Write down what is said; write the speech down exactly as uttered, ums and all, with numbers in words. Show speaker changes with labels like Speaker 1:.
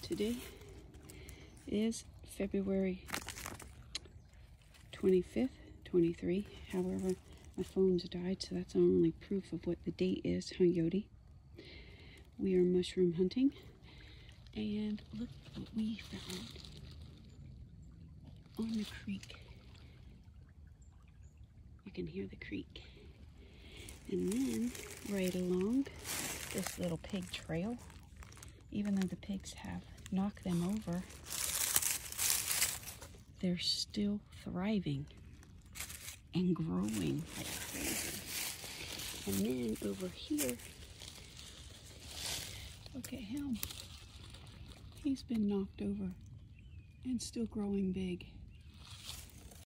Speaker 1: Today is February twenty-fifth, twenty-three. However, my phone's died, so that's the only proof of what the date is on Yote. We are mushroom hunting, and look what we found on the creek. You can hear the creek. And then, right along this little pig trail, even though the pigs have knocked them over, they're still thriving and growing like crazy. And then over here, look at him. He's been knocked over and still growing big.